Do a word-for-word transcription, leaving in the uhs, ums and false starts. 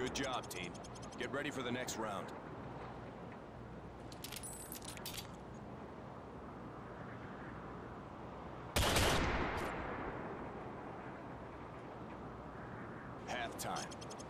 Good job, team. Get ready for the next round. Halftime.